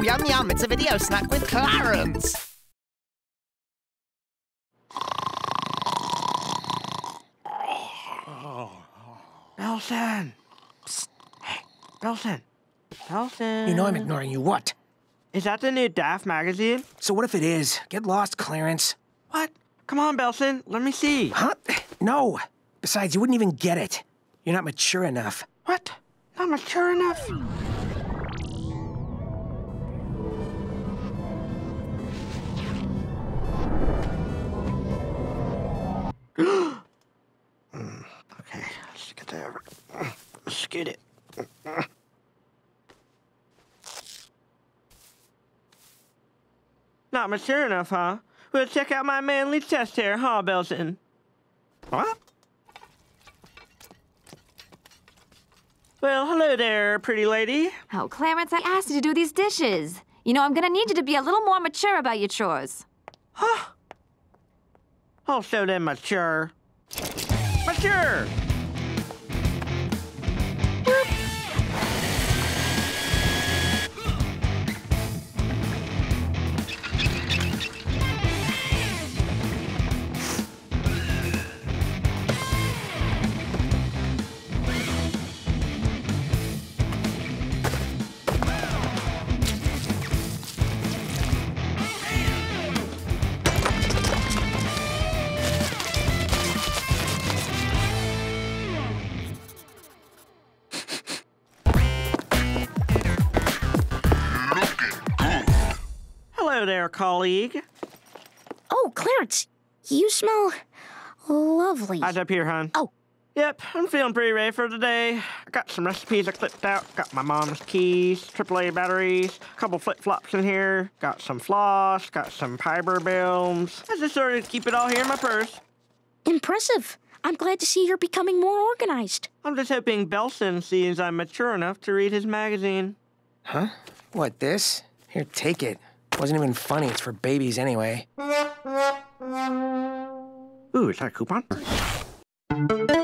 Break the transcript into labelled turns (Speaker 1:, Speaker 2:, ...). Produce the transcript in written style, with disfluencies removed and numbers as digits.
Speaker 1: yum yum, it's a video snack with Clarence.
Speaker 2: Belson! Psst. Hey, Belson. Belson.
Speaker 3: You know I'm ignoring you. What?
Speaker 2: Is that the new Daft magazine?
Speaker 3: So what if it is? Get lost, Clarence.
Speaker 2: What? Come on, Belson. Let me see.
Speaker 3: Huh? No. Besides, you wouldn't even get it. You're not mature enough.
Speaker 2: What? Not mature enough? Okay, let's get that over. Let's get it. Not mature enough, huh? Well, check out my manly chest hair, huh, Belson? What? Well, hello there, pretty lady.
Speaker 4: Oh, Clarence, I asked you to do these dishes. You know, I'm gonna need you to be a little more mature about your chores.
Speaker 2: Huh? I'll show them mature. Mature! Hello there, colleague.
Speaker 5: Oh, Clarence, you smell lovely.
Speaker 2: Eyes up here, hon.
Speaker 5: Oh.
Speaker 2: Yep, I'm feeling pretty ready for the day. I got some recipes I clipped out. Got my mom's keys, AAA batteries, a couple flip-flops in here. Got some floss, got some fiber films. I just sort of keep it all here in my purse.
Speaker 5: Impressive. I'm glad to see you're becoming more organized.
Speaker 2: I'm just hoping Belson sees I'm mature enough to read his magazine.
Speaker 3: Huh? What, this? Here, take it. Wasn't even funny. It's for babies anyway.
Speaker 2: Ooh, is that a coupon?